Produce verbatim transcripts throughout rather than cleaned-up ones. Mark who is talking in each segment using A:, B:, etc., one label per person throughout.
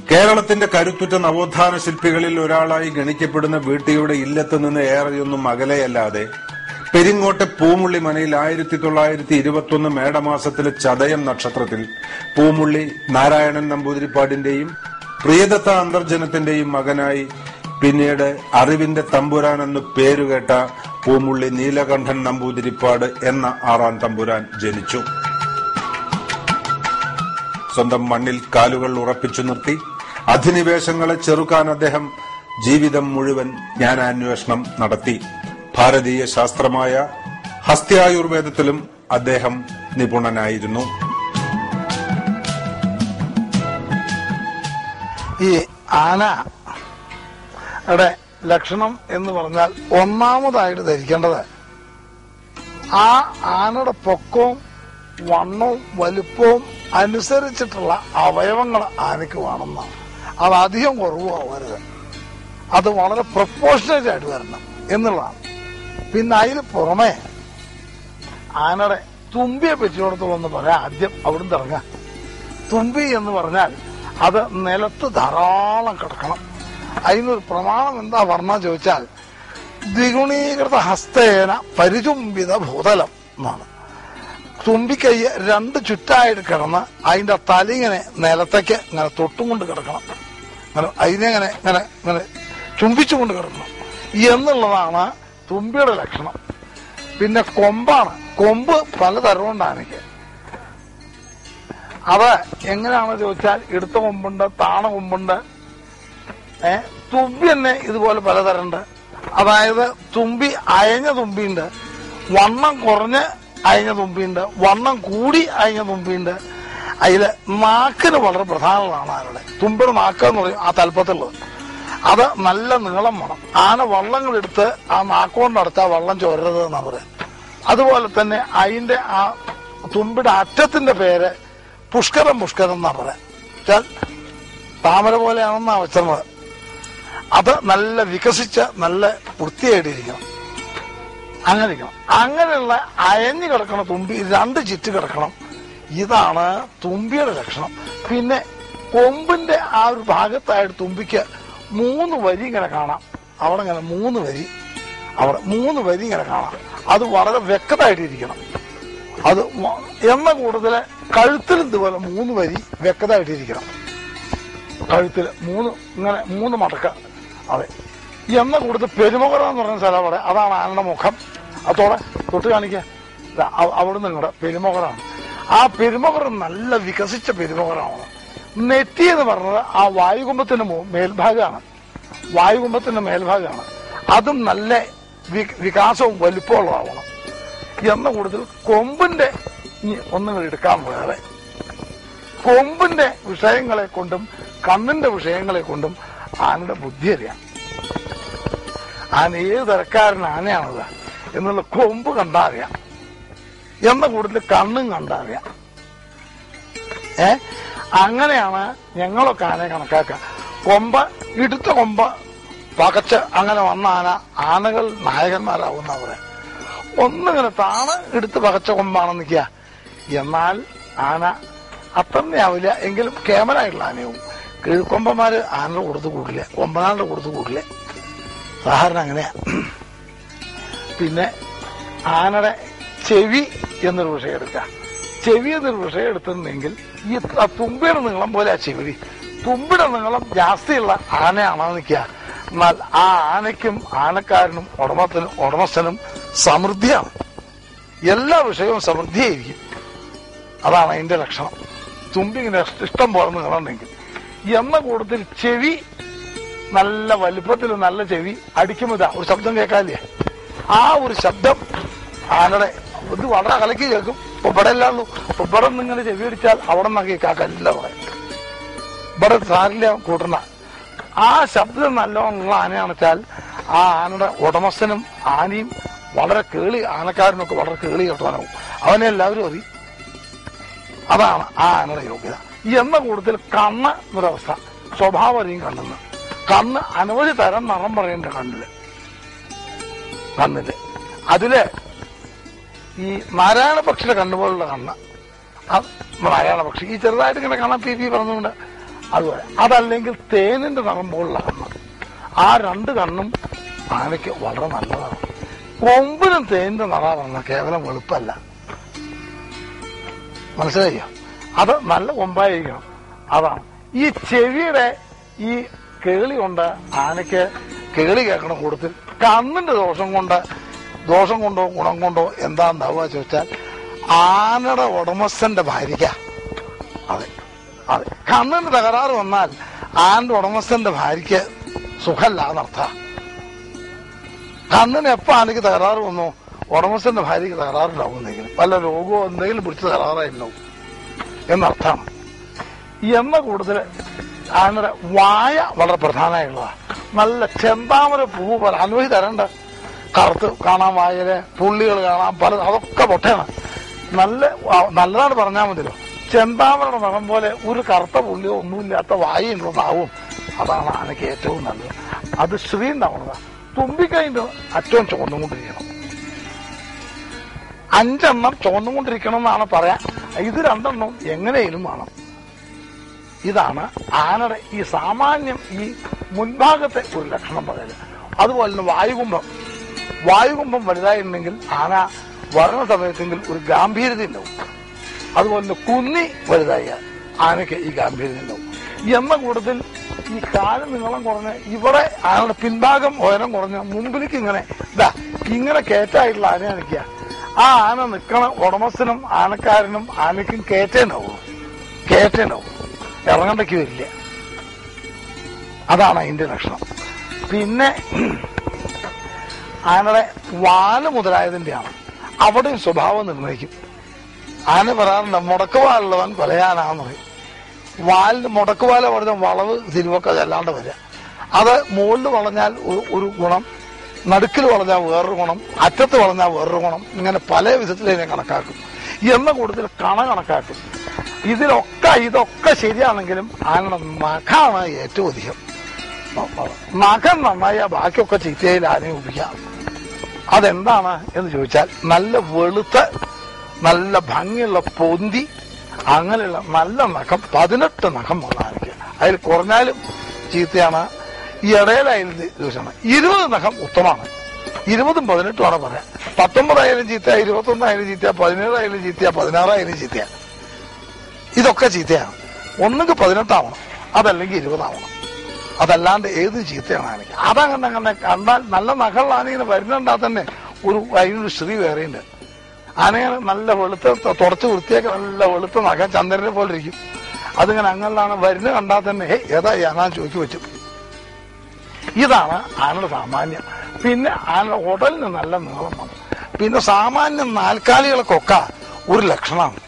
A: കേരളത്തിന്റെ കരുത്തുറ്റ നവോത്ഥാന ശില്പികളിൽ ഒരാളായി ഗണിക്കപ്പെടുന്ന വീട്ടിയുടെ ഇല്ലത്ത് നിന്ന് ഏറെയൊന്നും അകലെയല്ലാതെ പെരിങ്ങോട്ടെ പൂമുള്ളി മനയിൽ ആയിരത്തി തൊള്ളായിരത്തി ഇരുപത്തി ഒന്ന് മേടമാസത്തിലെ ചതയം നക്ഷത്രത്തിൽ പൂമുള്ളി നാരായണൻ നമ്പൂതിരിപ്പാടിന്റെയും പ്രിയദത്ത അന്തർജനത്തിന്റെയും മകനായി പിന്നീട് അറിവിന്റെ തമ്പുരാൻ എന്ന് പേരുകേട്ട പൂമുള്ളി നീലകണ്ഠൻ നമ്പൂതിരിപ്പാട് എന്ന ആറാം തമ്പുരാൻ ജനിച്ചു. സ്വന്തം മണ്ണിൽ കാലുകൾ ഉറപ്പിച്ചു നിർത്തി അധിനിവേശങ്ങളെ ചെറുക്കാൻ അദ്ദേഹം ജീവിതം മുഴുവൻ ജ്ഞാനാന്വേഷണം നടത്തി. ഭാരതീയ ശാസ്ത്രമായ ഹസ്ത്യായുർവേദത്തിലും അദ്ദേഹം നിപുണനായിരുന്നു.
B: ഈ ആനയുടെ ലക്ഷണം എന്ന് പറഞ്ഞാൽ ഒന്നാമതായിട്ട് ധരിക്കേണ്ടത് ആ ആനയുടെ പൊക്കവും വണ്ണവും വലുപ്പവും അനുസരിച്ചിട്ടുള്ള അവയവങ്ങൾ ആനയ്ക്ക് വേണമെന്നാണ്. അത് അധികം കുറവാകരുത്, അത് വളരെ പ്രൊപ്പോർഷനേറ്റ് ആയിട്ട് വരണം എന്നുള്ളതാണ്. പിന്നെ അതിന് പുറമെ ആനയുടെ തുമ്പിയെ പറ്റിയോടത്തോളം പറയാം. ആദ്യം അവിടുന്ന് ഇറങ്ങാം. തുമ്പി എന്ന് പറഞ്ഞാൽ അത് നിലത്ത് ധാരാളം കിടക്കണം. അതിനൊരു പ്രമാണം എന്താ പറഞ്ഞാ ചോദിച്ചാൽ ദ്വിഗുണീകൃത ഹസ്തേന പരിചുംബിത ഭൂതലം എന്നാണ്. തുമ്പിക്കൈ രണ്ട് ചുറ്റായിട്ട് കിടന്ന് അതിന്റെ തലിങ്ങനെ നിലത്തേക്ക് ഇങ്ങനെ തൊട്ടും കൊണ്ട് കിടക്കണം. അങ്ങനെ അതിനെങ്ങനെ ഇങ്ങനെ ഇങ്ങനെ ചുംബിച്ചുകൊണ്ട് കിടക്കണം എന്നുള്ളതാണ് തുമ്പിയുടെ ലക്ഷണം. പിന്നെ കൊമ്പാണ്. കൊമ്പ് പലതരമുണ്ട് ആനയ്ക്ക്. അത് എങ്ങനെയാണെന്ന് ചോദിച്ചാൽ ഇടുത്ത കൊമ്പുണ്ട്, താണ കൊമ്പുണ്ട്. ഏഹ് തുമ്പി തന്നെ ഇതുപോലെ പലതരമുണ്ട്. അതായത് തുമ്പി അയഞ്ഞ തുമ്പിയുണ്ട്, വണ്ണം കുറഞ്ഞ് അയഞ്ഞ തുമ്പിയുണ്ട്, വണ്ണം കൂടി അയഞ്ഞ തുമ്പിയുണ്ട്. അതില് നാക്കിന് വളരെ പ്രധാനമാണ് ആനയുടെ. തുമ്പിയുടെ നാക്ക് എന്ന് പറയും ആ തലപ്പത്തുള്ളത്. അത് നല്ല നീളം വേണം. ആന വള്ളങ്ങളെടുത്ത് ആ നാക്കുകൊണ്ട് അടച്ചാൽ വള്ളം ചോരരുത് എന്നാ പറയാം. അതുപോലെ തന്നെ അതിന്റെ ആ തുമ്പിയുടെ അറ്റത്തിന്റെ പേര് പുഷ്കരം പുഷ്കരം എന്നാ പറയാം. താമര പോലെയാണെന്നാ വെച്ചത്. അത് നല്ല വികസിച്ച് നല്ല വൃത്തിയായിട്ടിരിക്കണം. അങ്ങനെ ഇരിക്കണം. അങ്ങനെയുള്ള അയഞ്ഞു കിടക്കണം തുമ്പി, രണ്ട് ചുറ്റ് കിടക്കണം. ഇതാണ് തുമ്പിയുടെ ലക്ഷണം. പിന്നെ കൊമ്പിന്റെ ആ ഒരു ഭാഗത്തായിട്ട് തുമ്പിക്ക് മൂന്ന് വരി ഇങ്ങനെ കാണാം. അവിടെ ഇങ്ങനെ മൂന്ന് വരി, അവിടെ മൂന്ന് വരി ഇങ്ങനെ കാണാം. അത് വളരെ വ്യക്തമായിട്ടിരിക്കണം. അത് എണ്ണ കൂടുതല് കഴുത്തിലും ഇതുപോലെ മൂന്ന് വരി വ്യക്തമായിട്ടിരിക്കണം. കഴുത്തിൽ മൂന്ന് ഇങ്ങനെ മൂന്ന് മടക്ക. അതെ. എണ്ണ കൂടുതൽ പെരുമുഖം എന്ന് പറയുന്ന സ്ഥലം അവിടെ, അതാണ് ആനയുടെ മുഖം. അതോടെ തൊട്ട് കാണിക്കുക. അവിടുന്ന് ഇങ്ങോട്ട് പെരുമുഖറാണ്. ആ പെരുമുഖം നല്ല വികസിച്ച പെരുമുഖറാണ്. നെറ്റി എന്ന് പറഞ്ഞത് ആ വായുകുംഭത്തിന്റെ മേൽഭാഗമാണ്. വായുകുംഭത്തിന്റെ മേൽഭാഗമാണ്. അതും നല്ല വികാസവും വലിപ്പമുള്ളതാവണം. എന്ന കൂടുതൽ കൊമ്പിന്റെ ഒന്നുകൾ എടുക്കാൻ പോയാതെ കൊമ്പിന്റെ വിഷയങ്ങളെ കൊണ്ടും കണ്ണിന്റെ വിഷയങ്ങളെ കൊണ്ടും ആനയുടെ ബുദ്ധി അറിയാം. ആന ഏത് തരക്കാരൻ ആനയാണത് എന്നുള്ള കൊമ്പ് കണ്ടാ അറിയാം. എന്ന കൂടുതൽ കണ്ണും കണ്ടാ അറിയാം. ഏ അങ്ങനെയാണ് ഞങ്ങളൊക്കെ ആനയെ കണക്കാക്കുക. കൊമ്പ് ഇടുത്ത കൊമ്പ് പകച്ച് അങ്ങനെ വന്ന ആന ആനകൾ നായകന്മാരാവുന്ന പറയാം. ഒന്നിങ്ങനെ താണ് എടുത്ത് പകച്ച കൊമ്പാണെന്ന് നിൽക്കുക. എന്നാൽ ആന അത്രയാവില്ല, എങ്കിലും കേമനായിട്ടുള്ള ആനയാവും. കിഴുക്കൊമ്പന്മാര് ആനയുടെ കൊടുത്ത് കൂടില്ല, കൊമ്പനാളുടെ കൊടുത്ത് കൂടില്ല. സാധാരണ അങ്ങനെയാ. പിന്നെ ആനയുടെ ചെവി എന്നൊരു വിഷയം എടുക്കാം. ചെവി എന്നൊരു വിഷയം എടുത്തിട്ടുണ്ടെങ്കിൽ ഈ തുമ്പിയുടെ നീളം പോലെ ആ ചെവി. തുമ്പിയുടെ നീളം ജാസ്തിയുള്ള ആനയാണെന്ന് നിൽക്കുക. എന്നാൽ ആ ആനയ്ക്കും ആനക്കാരനും ഉടമത്തിനും ഉടമസ്ഥനും സമൃദ്ധിയാണ്. എല്ലാ വിഷയവും സമൃദ്ധിയായിരിക്കും. അതാണ് അതിന്റെ ലക്ഷണം. തുമ്പി ഇങ്ങനെ ഇഷ്ടം പോലെ നീളമുണ്ടെങ്കിൽ. എന്ന കൂടുതൽ ചെവി നല്ല വലുപ്പത്തിൽ നല്ല ചെവി അടിക്കുമ്പോൾ ഇതാ ഒരു ശബ്ദം കേൾക്കാല്ലേ, ആ ഒരു ശബ്ദം ആനയുടെ ഇത് വളരെ അകലക്ക് കേൾക്കും. ഇപ്പൊ ഇവിടെ അല്ലാന്നു. ഇപ്പൊ ഇവിടെ നിന്ന് ഇങ്ങനെ ചെവി അടിച്ചാൽ അവിടെ നിന്നൊക്കെ കേൾക്കാക്കല്ല പറയാം. ഇവിടെ സാരില്ല കൂട്ടണ ആ ശബ്ദം നല്ലോണമുള്ള ആനയാണെന്ന് വെച്ചാൽ ആ ആനയുടെ ഉടമസ്ഥനും ആനയും വളരെ കേളി, ആനക്കാരനൊക്കെ വളരെ കേളി കേട്ടവനാവും. അവനെ എല്ലാവരും അറിയും. അതാണ് ആ ആനയുടെ യോഗ്യത. എന്ന കൂടുതൽ കണ്ണ് എന്നൊരവസ്ഥ, സ്വഭാവം അറിയും കണ്ണെന്ന്. കണ്ണ് അനവധി തരം നിറം പറയേണ്ട കണ്ണില് കണ്ണില് അതില് ഈ നാരായണ പക്ഷിയുടെ കണ്ണുപോലുള്ള കണ്ണ്. നാരായണ പക്ഷി ഈ ചെറുതായിട്ട് ഇങ്ങനെ കാണാൻ പി പി പറഞ്ഞുകൊണ്ട് അതുപോലെ അതല്ലെങ്കിൽ തേനിന്റെ നിറം പോലുള്ള കണ്ണ്. ആ രണ്ട് കണ്ണും ആനയ്ക്ക് വളരെ നല്ലതാണ്. കൊമ്പിനും തേനിന്റെ നിറമാണ്, കേവലം വെളുപ്പല്ല. മനസ്സിലായോ? അത് നല്ല കൊമ്പായിരിക്കണം. അതാണ്. ഈ ചെവിയുടെ ഈ കേളി കൊണ്ട് ആനയ്ക്ക് കേളി കേൾക്കണ കൂട്ടത്തിൽ കണ്ണിന്റെ ദോഷം കൊണ്ട് ദോഷം കൊണ്ടോ ഗുണം കൊണ്ടോ എന്താ ഉണ്ടാവുക ചോദിച്ചാൽ ആനയുടെ ഉടമസ്ഥന്റെ ഭാര്യ. അതെ അതെ കണ്ണിന് തകരാറ് വന്നാൽ ആനയുടെ ഉടമസ്ഥന്റെ ഭാര്യയ്ക്ക് സുഖമല്ല എന്നർത്ഥം. കണ്ണിന് എപ്പോ ആനയ്ക്ക് തകരാറ് വന്നു, ഉടമസ്ഥന്റെ ഭാര്യയ്ക്ക് തകരാറുണ്ടാവുന്നെങ്കിലും വല്ല രോഗമോ എന്തെങ്കിലും പിടിച്ച് തകരാറായിട്ടുണ്ടാവും എന്നർത്ഥമാണ്. എന്ന കൂടുതൽ ആനയുടെ വായ വളരെ പ്രധാനമായിട്ടുള്ളതാണ്. നല്ല ചെന്താമര പൂവ് പോലെ അനുഭവി തരണ്ട. കറുത്ത് കാണാൻ വായയിലെ പുള്ളികൾ കാണാൻ പല, അതൊക്കെ പൊട്ടയാണ്. നല്ല നല്ലതാണ് പറഞ്ഞാൽ മതിയല്ലോ. ചെന്താമരയുടെ നിറം പോലെ ഒരു കറുത്ത പുള്ളിയോ ഒന്നുമില്ലാത്ത വായുണ്ടോ നാവും, അതാണ് ആനയ്ക്ക് ഏറ്റവും നല്ലത്. അത് ശ്രീ ഉണ്ടാവുന്നതാണ്. തുമ്പിക്കൈൻ്റെ അറ്റവും ചുവന്നുകൊണ്ടിരിക്കണം. അഞ്ചെണ്ണം ചുവന്നുകൊണ്ടിരിക്കണം എന്നാണ് പറയാ. ഇത് രണ്ടെണ്ണം എങ്ങനെയും വേണം. ഇതാണ് ആനയുടെ ഈ സാമാന്യം ഈ മുൻഭാഗത്തെ ഒരു ലക്ഷണം പറയുന്നത്. അതുപോലെ തന്നെ വായുകുംഭം വായുകുംഭം വലുതായിട്ടുണ്ടെങ്കിൽ ആന വരണ സമയത്തെങ്കിൽ ഒരു ഗാംഭീര്യത ഉണ്ടാവും. അതുപോലെ തന്നെ കുന്നി വലുതായ ആനയ്ക്ക് ഈ ഗാംഭീര്യത ഉണ്ടാവും. എന്ന കൂട്ടത്തിൽ ഈ കാലം നീളം കുറഞ്ഞ് ഇവിടെ ആനയുടെ പിൻഭാഗം ഉയരം കുറഞ്ഞ് മുമ്പിലേക്ക് ഇങ്ങനെ ഇതാ ഇങ്ങനെ കയറ്റായിട്ടുള്ള ആനയെ നിൽക്കുക. ആ ആന നിൽക്കണ ഉടമസ്ഥനും ആനക്കാരനും ആനയ്ക്കും കയറ്റേണ്ടാവുള്ളൂ. കയറ്റേണ്ടാവും, ഇറങ്ങണ്ടയ്ക്ക് വരില്ല. അതാണ് അതിന്റെ ലക്ഷണം. പിന്നെ ആനയുടെ വാല് മുതലായതിന്റെയാണ്. അവിടെയും സ്വഭാവം നിർണ്ണയിക്കും. ആന പറയാറുണ്ട് മുടക്കുവാലുള്ളവൻ കൊലയാനാന്ന് പറയും. വാലിന് മുടക്കുവാല പറഞ്ഞ വളവ് തിരുവൊക്കെ അതല്ലാണ്ട് വരിക. അത് മുകളിൽ വളഞ്ഞാൽ ഒരു ഗുണം, നടുക്കിൽ വളഞ്ഞാൽ വേറൊരു ഗുണം, അറ്റത്ത് വളഞ്ഞാൽ വേറൊരു ഗുണം, ഇങ്ങനെ പല വിധത്തിൽ ഇതിനെ കണക്കാക്കും. എന്ന കൂട്ടത്തിൽ കണ കണക്കാക്കും. ഇതിലൊക്കെ ഇതൊക്കെ ശരിയാണെങ്കിലും ആനയുടെ നഖമാണ് ഏറ്റവും അധികം. നഖം നന്നായ ബാക്കിയൊക്കെ ചീത്തയിൽ ആനയെ ഉപയോഗിക്കാം. അതെന്താണ് എന്ന് ചോദിച്ചാൽ നല്ല വെളുത്ത നല്ല ഭംഗിയുള്ള പൊന്തി അങ്ങനെയുള്ള നല്ല നഖം പതിനെട്ട് നഖം വന്ന ആനയ്ക്ക്. അതിൽ കുറഞ്ഞാലും ചീത്തയാണ്, ഈ ഇടയിലായാലും ദോഷമാണ്. ഇരുപത് നഖം ഉത്തമമാണ്. ഇരുപതും പതിനെട്ടുമാണ് പറയാം. പത്തൊമ്പതായാലും ചീത്തയാ, ഇരുപത്തൊന്നായാലും ചീത്തയാ, പതിനേഴായാലും ചീത്തയാ, പതിനാറായാലും ചീത്തയാ. ഇതൊക്കെ ചീത്തയാണ്. ഒന്നുകിൽ പതിനെട്ടാവണം, അതല്ലെങ്കിൽ ഇരുപതാവണം. അതല്ലാണ്ട് ഏത് ചീത്തയാണ് ആനയ്ക്ക്. അതങ്ങനെ അങ്ങനെ കണ്ടാൽ നല്ല നഖമുള്ള ആനയിങ്ങനെ വരുന്നുണ്ടാ തന്നെ ഒരു അതിനൊരു ശ്രീ വേറെയുണ്ട്. ആനയാണ് നല്ല വെളുത്ത തുടച്ച് വൃത്തിയൊക്കെ നല്ല വെളുത്ത നഖം ചന്ദ്രനെ പോലെ ഇരിക്കും. അതിങ്ങനെ അങ്ങനെയാണ് വരുന്ന കണ്ടാൽ തന്നെ ഹേ ഏതാ ആന ചോദിച്ചു വെച്ചു. ഇതാണ് ആനയുടെ സാമാന്യം. പിന്നെ ആനയുടെ ഉടലിന് നല്ല നീളം വന്നു. പിന്നെ സാമാന്യം നാൽക്കാലികൾക്കൊക്കെ ഒരു ലക്ഷണമാണ്.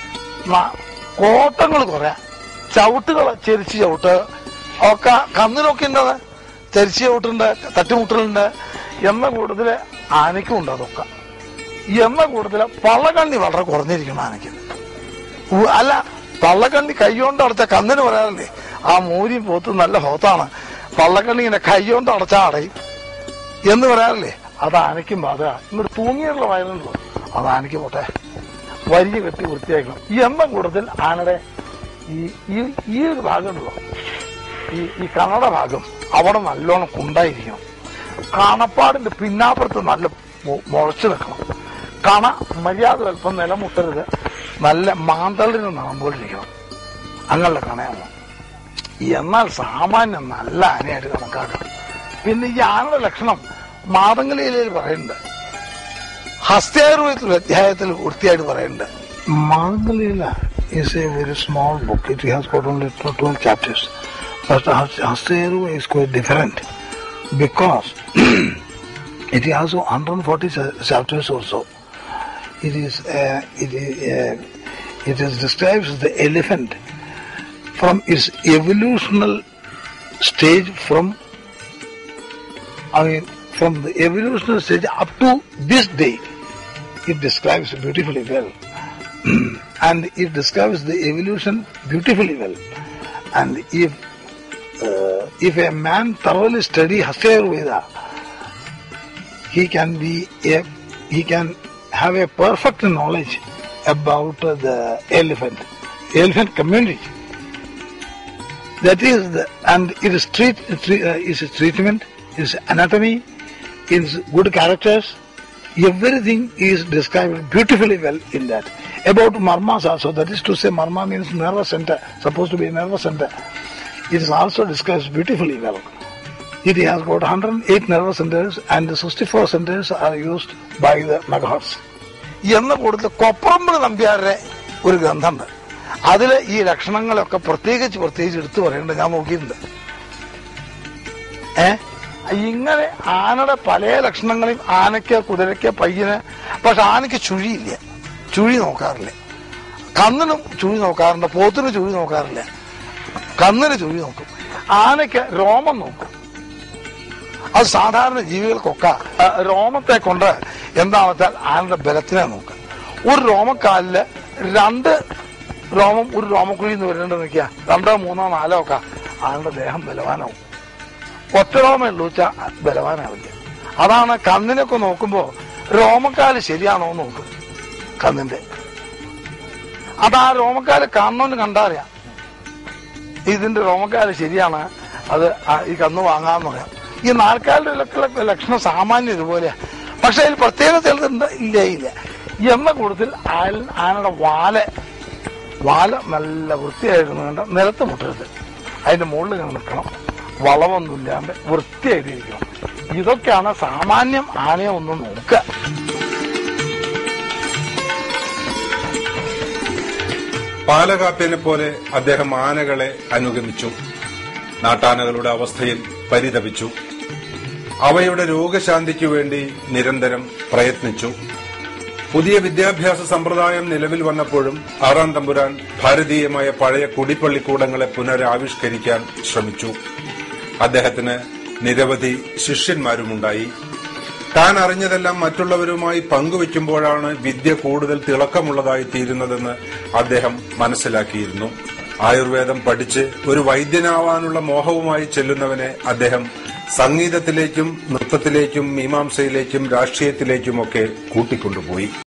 B: കോട്ടങ്ങൾ കുറെ, ചവിട്ടുകൾ ചെരിച്ച് ചവിട്ട് ഒക്കെ കന്നിനൊക്കെ ഉണ്ടത്. ചരിച്ച് ചവിട്ടുണ്ട്, തട്ടുമുട്ടലുണ്ട്. എന്ന കൂടുതൽ ആനയ്ക്കും ഉണ്ട് അതൊക്കെ. എന്ന കൂടുതൽ പള്ളക്കണ്ണി വളരെ കുറഞ്ഞിരിക്കണം ആനയ്ക്ക്. അല്ല, പള്ളക്കണ്ണി കൈകൊണ്ട് അടച്ച കന്നിന് പറയാറില്ലേ, ആ മൂരി പോത്ത് നല്ല ഹോത്താണ്, പള്ളക്കണ്ണി ഇങ്ങനെ കൈകൊണ്ട് അടച്ചാൽ അടയും എന്ന് പറയാറില്ലേ. അത് ആനയ്ക്കും ബാധക. ഇങ്ങോട്ട് തൂങ്ങിയുള്ള വയറുണ്ടല്ലോ, അത് ആനയ്ക്ക് പോട്ടെ, വരിഞ്ഞ് കെട്ടി വൃത്തിയാക്കണം. എന്ന കൂട്ടത്തിൽ ആനയുടെ ഈ ഈ ഒരു ഭാഗമുണ്ടല്ലോ, ഈ ഈ കണ്ണട ഭാഗം അവിടെ നല്ലോണം കുണ്ടായിരിക്കണം. കാണപ്പാടിന്റെ പിന്നാപ്പുറത്ത് നല്ല മുളച്ചു നിൽക്കണം. കണ മര്യാദ അല്പം നിലമുട്ടരുത്, നല്ല മാന്തളിന് നമ്പുകൊണ്ടിരിക്കണം. അങ്ങനെയുള്ള കണയാണ്. എന്നാൽ സാമാന്യം നല്ല ആനയായിട്ട് കണക്കാക്കാം. പിന്നെ ഈ ആനയുടെ ലക്ഷണം മാതംഗലീലയിൽ പറയുന്നുണ്ട്, ഹസ്ത്യായുർവേദത്തിൽ അധ്യായത്തിൽ വൃത്തിയായിട്ട് പറയുന്നുണ്ട്. Matangalila is a very small book. It has got only twelve chapters. But Hasthyayurvedam is quite different because it has one hundred forty chapters also. It is uh, it is uh, it is describes the elephant from its evolutional stage from I mean from the evolutional stage up to this day. It describes beautifully well. And it describes the evolution beautifully well. And if uh, if a man thoroughly study Hasthyayurveda, he can be a he can have a perfect knowledge about uh, the elephant, elephant community. That is the, and it is treat, uh, is treatment, is anatomy, is good characters. Everything is described beautifully well in that. About marmas also, that is to say, marma means nervous center, supposed to be a nervous center. It is also described beautifully well. It has got one hundred eight nervous centers and sixty-four centers are used by the megahertz. എന്ന കൂടുതൽ കൊപ്രമ്പ് നമ്പ്യാരുടെ ഒരു ഗ്രന്ഥമുണ്ട്. അതിൽ ഈ ലക്ഷണങ്ങളൊക്കെ പ്രത്യേകിച്ച് പ്രത്യേകിച്ച് എടുത്തു പറയേണ്ടത് ഞാൻ നോക്കിയിട്ടുണ്ട്. ഏ ഇങ്ങനെ ആനയുടെ പല ലക്ഷണങ്ങളെയും ആനയ്ക്ക്, കുതിരയ്ക്ക്, പയ്യന്. പക്ഷെ ആനയ്ക്ക് ചുഴിയില്ല, ചുഴി നോക്കാറില്ല. കന്നിനും ചുഴി നോക്കാറുണ്ട്, പോത്തിന് ചുഴി നോക്കാറില്ല. കന്നിന് ചുഴി നോക്കും. ആനയ്ക്ക് രോമം നോക്കും. അത് സാധാരണ ജീവികൾക്കൊക്കെ രോമത്തെ കൊണ്ട് എന്താണെന്ന് വെച്ചാൽ ആനയുടെ ബലത്തിനെ നോക്കുക. ഒരു രോമക്കാലില് രണ്ട് രോമം ഒരു രോമക്കുഴി എന്ന് വരേണ്ടത് നിൽക്കുക, രണ്ടോ മൂന്നോ നാലോ ഒക്കെ ആളുടെ ദേഹം ബലവാനാവും. ഒറ്റ രോമം ഉള്ളൂ വെച്ചാൽ ബലവാനാവില്ല. അതാണ് കന്നിനൊക്കെ നോക്കുമ്പോ രോമക്കാല് ശരിയാണോ എന്ന് നോക്കും കന്നിന്റെ. അത് ആ രോമക്കാല് കാണണമെന്ന് കണ്ടറിയാം, ഇതിന്റെ രോമക്കാല് ശരിയാണ്, അത് ഈ കന്ന് വാങ്ങാന്ന് പറയാം. ഈ നാൽക്കാലിന്റെ ലക്ഷണം സാമാന്യം ഇതുപോലെയാ. പക്ഷെ അതിൽ പ്രത്യേകത ചിലതുണ്ട്, ഇല്ല ഇല്ല എന്ന കൂട്ടത്തിൽ ആനയുടെ വാല് വാല നല്ല വൃത്തിയായിരുന്നു കണ്ട നിലത്ത് മുട്ടരുത്, അതിന്റെ മുകളിൽ നിൽക്കണം, വളവൊന്നുമില്ലാണ്ട് വൃത്തിയായിട്ടിരിക്കണം. ഇതൊക്കെയാണ് സാമാന്യം ആനയെ ഒന്ന് നോക്കുക.
A: പാലകാപ്യനെ പോലെ അദ്ദേഹം ആനകളെ അനുഗമിച്ചു. നാട്ടാനകളുടെ അവസ്ഥയിൽ പരിതപിച്ചു. അവയുടെ രോഗശാന്തിക്കു വേണ്ടി നിരന്തരം പ്രയത്നിച്ചു. പുതിയ വിദ്യാഭ്യാസ സമ്പ്രദായം നിലവിൽ വന്നപ്പോഴും ആറാം തമ്പുരാൻ ഭാരതീയമായ പഴയ കുടിപ്പള്ളിക്കൂടങ്ങളെ പുനരാവിഷ്കരിക്കാൻ ശ്രമിച്ചു. അദ്ദേഹത്തിന് നിരവധി ശിഷ്യന്മാരുമുണ്ടായി. താൻ അറിഞ്ഞതെല്ലാം മറ്റുള്ളവരുമായി പങ്കുവയ്ക്കുമ്പോഴാണ് വിദ്യ കൂടുതൽ തിളക്കമുള്ളതായി തീരുന്നതെന്ന് അദ്ദേഹം മനസ്സിലാക്കിയിരുന്നു. ആയുർവേദം പഠിച്ച് ഒരു വൈദ്യനാവാനുള്ള മോഹവുമായി ചെല്ലുന്നവനെ അദ്ദേഹം സംഗീതത്തിലേക്കും നൃത്തത്തിലേക്കും മീമാംസയിലേക്കും രാഷ്ട്രീയത്തിലേക്കുമൊക്കെ കൂട്ടിക്കൊണ്ടുപോയി.